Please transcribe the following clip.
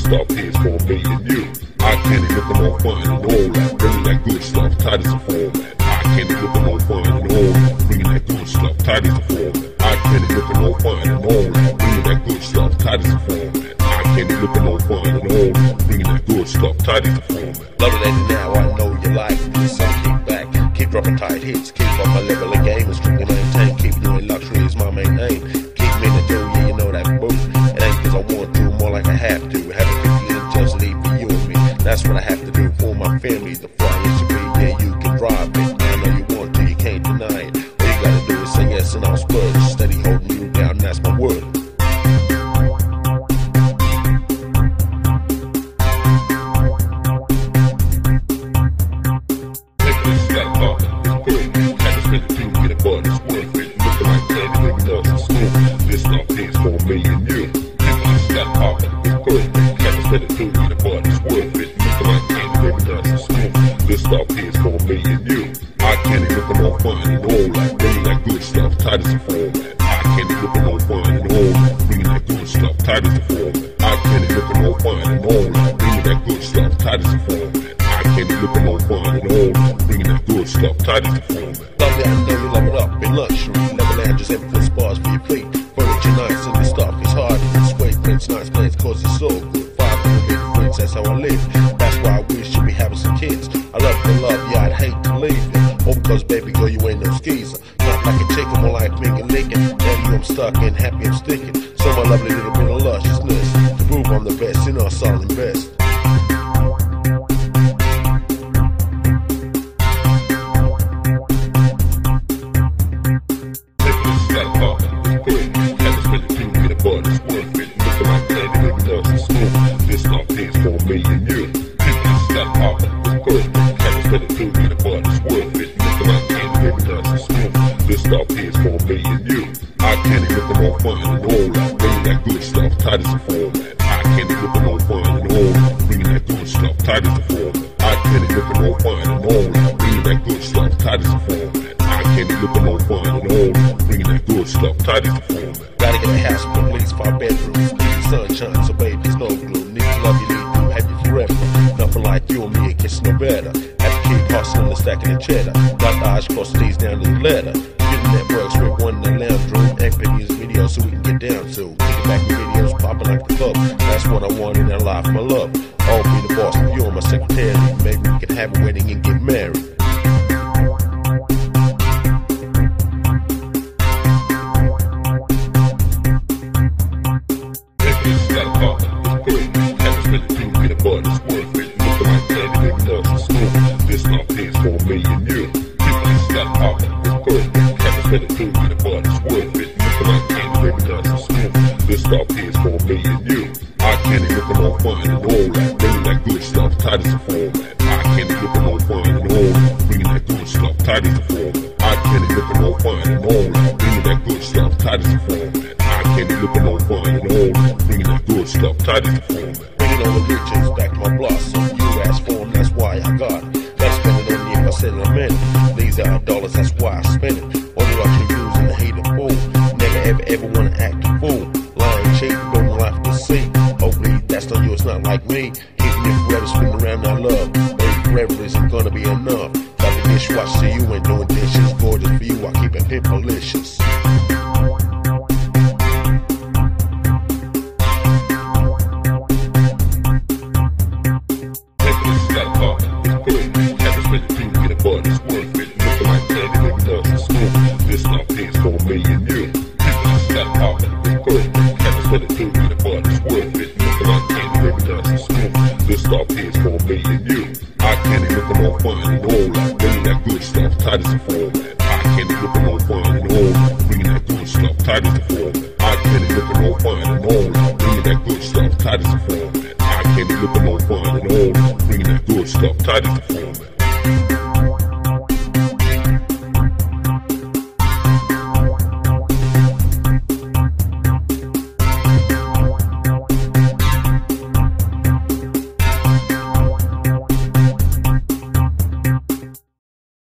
stuff here's for me and you. I can't looking all fine and all that, bringing that good stuff, tight as a format. I can't looking all fine and all that, bringing that good stuff, tight as a format. I can't looking all fine and all that, bringing that good stuff, tight as a format. I can't looking all fine and all that, bringing that good stuff, tight as a format. Love it lady now, I know you like this. So kick back, keep dropping tight hits, keep on my level of game, and strictly maintain. Keep doing luxury is my main aim. Keep me in the dough, yeah, you know that boo. It ain't cause I want to, more like I have to. Have a good feeling just leave for you and me. That's what I have to do for my family. The fire should be, yeah, you can drive it. I know you want to, you can't deny it. All you gotta do is say yes and I'll spurge. Steady holding you down, that's my word. This stuff is for me and you. If I stop popping, it's good. Can't spend it to me, the butt is worth it. Looking like candy, baby, nice and smooth. This stuff is for me and you. I can't looking all fine and all that, bringing that good stuff, tight as a format. I can't looking all fine and all that, bringing that good stuff, tight as a format. I can't looking all fine and all that, bringing that good stuff, tight as a format. I can't looking all fine and all that, bringing that good stuff, tight as a format. Love it, I know you love it up in luxury. Never land just every flip bars for your fleet. Furniture nice and the stuff is hard. It's great prints, nice plans, cause it's so good. 500 big friends, that's how I live. That's why I wish you be having some kids. I love the love, yeah, I'd hate to leave you. Oh, because baby girl, you ain't no skeezer. Not like a chicken, more like finger licking. Now you I'm stuck and happy I'm sticking. So my lovely little bit of lusciousness. To prove I'm the best, in our solid best. This stuff is for me and you. If you stop popping, it's good. Can't spend it to me, the butt is worth it. Looking like candy, baby, nice and smooth. This stuff is for me and you. I can't looking all fine and all that, bringing that good stuff, tight as a format. I can't looking all fine and all that, bringing that good stuff, tight as a format. I can't looking all fine and all that, bringing that good stuff, tight as a format. I can't looking all fine and all that, bringing that good stuff, tight as a format. Gotta get a house with at least 5 bedrooms. Sunshine, so baby, it's no gloom. Need to love you, need to have you forever. Nothing like you and me, it gets no better. Have to keep hustling and stacking the cheddar. Got the eyes cross the T's down to the letter. Getting that works with one in the lounge room. Acting these videos so we can get down to. Kicking back the videos, popping like the club. That's what I want in our life, my love. I'll be the boss, but you're my secretary. Maybe we can have a wedding and get married. This stuff is for me and you. If I stop popping, it's good. Can't spend it to me, the butt is worth it. Looking like candy, baby, nice and smooth. This stuff is for me and you. I can't looking all fine and all that, bringing that good stuff, tight as a format. I can't looking all fine and all that, bringing that good stuff, tight as a format. I can't looking all fine and all that, bringing that good stuff, tight as a format. I can't looking all fine and all that, bringing that good stuff, tight as a format. Bringing all the riches back to my blossom. You asked for them, that's why I got it. Gotta spend it on you if I said in a minute. These are dollars, that's why I spend it. Only like you using the hate of fool. Never ever wanna act a fool. Lying, cheap, building life to see. Hopefully that's on you, it's not like me. Hitting you forever, spinning around our love. Baby, forever isn't gonna be enough. Got the dishwasher, so you ain't doing dishes. Gorgeous for you, I keep it pimpalicious. This stuff is for me and you. If I stop popping, it's good. Can't spend it to me, the butt is worth it. Looking like candy, baby, nice and smooth. This stuff is for me and you. I can't looking all fine and all that, bringing that good stuff, tight as a format. I can't looking all fine and all that, bringing that good stuff, tight as a format. I can't looking all fine and all that, bringing that good stuff, tight as a format. I can't looking all fine and all that, bringing that good stuff, tight as a format.